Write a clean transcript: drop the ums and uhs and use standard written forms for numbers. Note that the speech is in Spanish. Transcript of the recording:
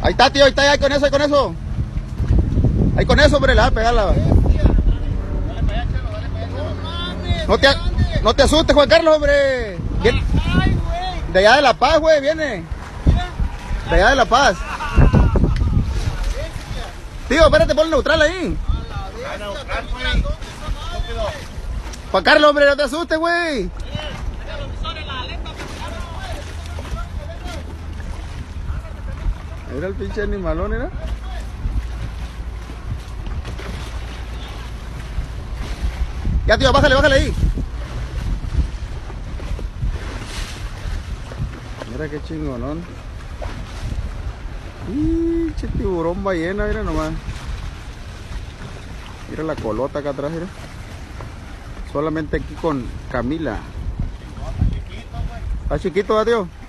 Ahí está, tío, ahí está, ahí con eso, ahí con eso. Ahí con eso, hombre, la vas a pegarla. No te asustes, Juan Carlos, hombre. Viene de allá de La Paz, güey, viene. De allá de La Paz. Tío, espérate, pon el neutral ahí. Juan Carlos, hombre, no te asustes, güey. Mira el pinche animalón, ¿era? Ya, tío, bájale, bájale ahí. Mira qué chingonón. Pinche tiburón ballena, mira nomás. Mira la colota acá atrás, mira. Solamente aquí con Camila. Está chiquito, tío.